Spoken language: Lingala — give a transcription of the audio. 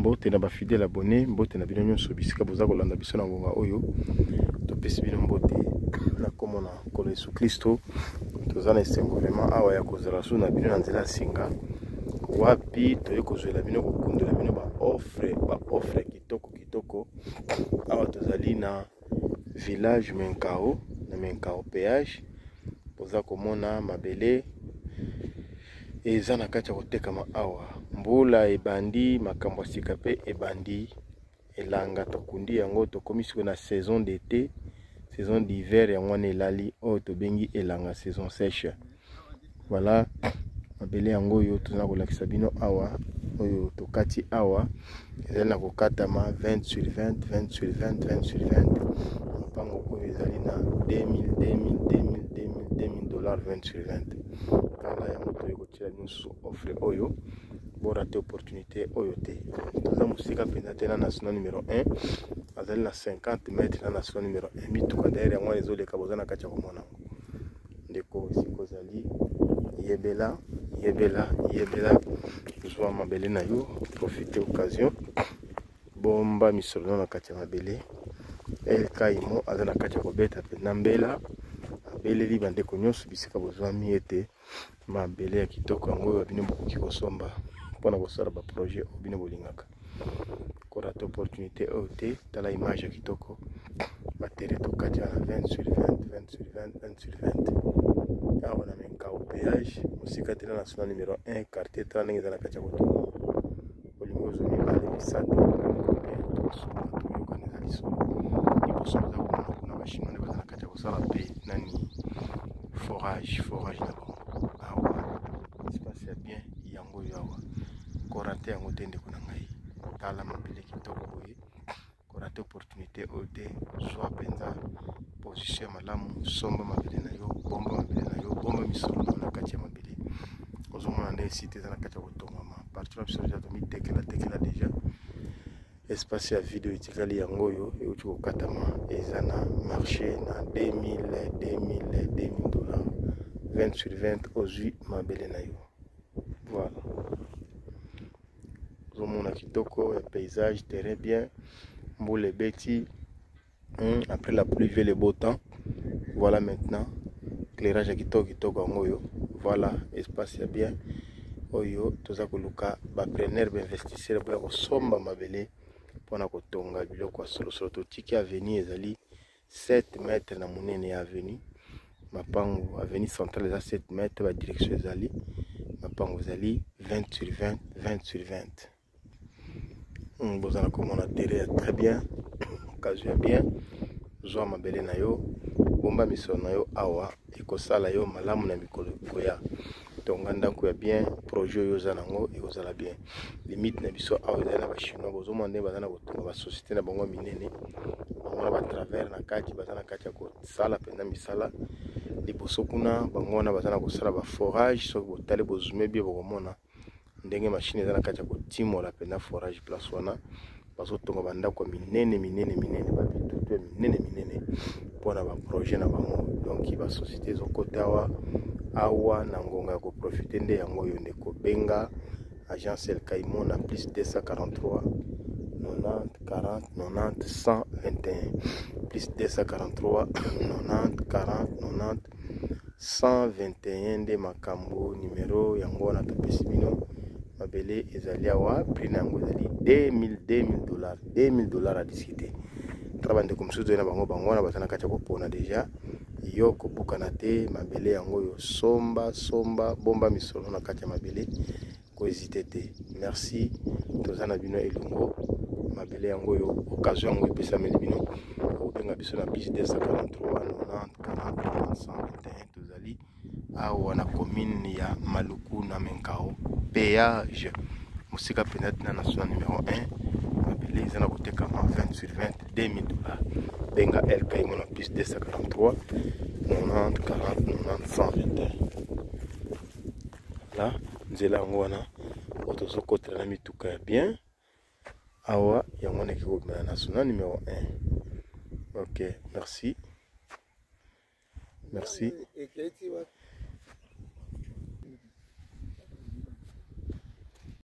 mbote na ba fidèle abonné mbote na bino nyonso bisika boza kolanda biso na ngonga oyo topesi bino mbote na komona kolo Yesu Kristo toza na esengo vraiment awa ya kozala so na bino na nzela singa wapi toye kozwela bino kokundela bino ba offre kitoko awa tozali na village Menkao na Menkao péage boza komona mabele eza na kati ya kotekama awa mbula ebandi makambo sika pe ebandi elanga tokundi yango tokomi siko na saison d'été saison d'hiver ya mwana elali oyo tobengi elanga saison sèche. Voilà mabele yango oyo tozana kolakisa bino awa oyo tokati awa ezali na kokatama 20 sur 20 20 sur 20 20 sur 20 mpango oyo ezali na 2000 dollars 20 sur 20 kala yango toye kotia nyonso offre oyo bora te opportunité oyo te toza mosika mpenza te na national numéro 1 azali na 50 mètres na national numéro 1 mituka daire ya mwana ezoleka boza na kati ya komona ndeko esika ozali yebela zwa mabele na yo profite occasion bomba misolo na kati ya mabele El Kaimo aza na kati ya kobeta mpenza mbela abeleli bandeko nyonso bisika bozwami ete mabele ya kitoko yango oyo bino bokoki kosomba mpona kosala baprojet oyo bino bolingaka korata opportunité oyo te tala image ya kitoko batere tokati ya 20 sur 20 20 sur 20 20 sur 20 awa na Menkao péage mosika te na national numéro 1 quartier tala ndenge eza na kati ya kotonga olingi ozwa mibale misato tosoma toyokana eza lisolo liboso baza komona kuna bachinois nde baza na kati ya kosala mpe nani forage na bango awa espace ya bien yango oyo awa korate yango te ndeko na ngai tala mabele kitoko boye korate opportunité oyo te zwa mpenza position ya malamu somba mabele na yo bomba misolo na kati ya mabele ozomona nde site eza na kati ya kotongama partout na biso deja tomitekela deja espace ya video etikali yango oyo euti kokatama eza na marché na 2000 dollars 20 sur 20 ozwi mabele na yo. Voilà ozomona kitoko ya paysage terrain bien mbula ebeti après la pluie vient le beau temps. Voilà maintenant éclairage ya kitoko yango oyo voilà espace ya bien oyo toza koluka bapreneur bainvestisseur boya kosomba mabele mpona kotonga biloko ya solosolo totiki avenue ezali 7 mètres na monene ya avenue mapango avenue centrale eza 7 mètres badirection ezali mapango ezali 20 sur 20 20 sur 20 bozala komona terrain très bien occasion ya bien zwa mabele na yo bomba misolo na yo awa ekosala yo malamu na mikolo koya tonga ndako ya bien projet oyo oza nango ekozala bien limite na biso awa ezali na bachinois bozomona nde baza na kotonga basociété na bango minene bango na batravers na kati baza na kati ya kosala mpenza misala liboso kuna bango wana baza na kosala baforage soki botali bozume bie bokomona ndenge machine eza na kati ya kotimola mpenza forage place wana bazotonga bandako ya minene babitutu ya minene mpona baprojet na bango donc basociété ezokota awa na ngonga ya koprofite nde yango oyo nde kobenga agence El Kaimo na plus 243 90 40 90 121 plus 243 90 40 90 121 nde makambo numero yango wana topesi bino mabele ezali awa prix na yango ezali 2000 dollars à discuter tala bandeko mosusu na bango wana baza na kati ya kopona deja yo kobukana te mabele yango oyo somba bomba misolo na kati ya mabele kohésite te merci toza na bino elongo mabele yango oyo occasion yango epesameli bino kobenga biso na plus 243 90 40 121 tozali awa na commune ya Maluku na Menkao péage mosika mpenza tina national numéro 1 mabele eza na kotekama 20 sur 20 2000 dollars benga El Kaimo na plus 243 90 40 90 121 la nzela yango wana oyo tozokotela na mituka ya bien awa yango wana ekokobima na national numéro 1 ok merci